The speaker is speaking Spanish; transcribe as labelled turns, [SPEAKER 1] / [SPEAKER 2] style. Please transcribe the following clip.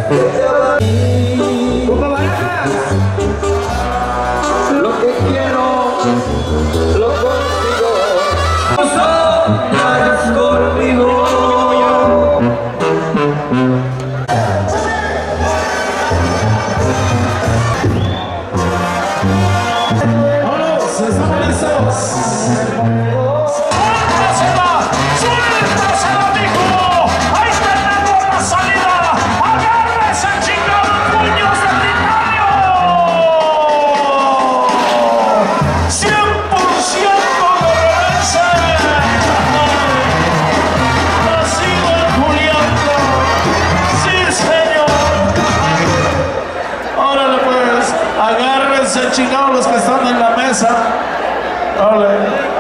[SPEAKER 1] Lo que quiero, lo consigo. Soñas conmigo.
[SPEAKER 2] ¡Vámonos! ¡Estamos listos! Agárrense, chingados, los que están en la mesa. Ole.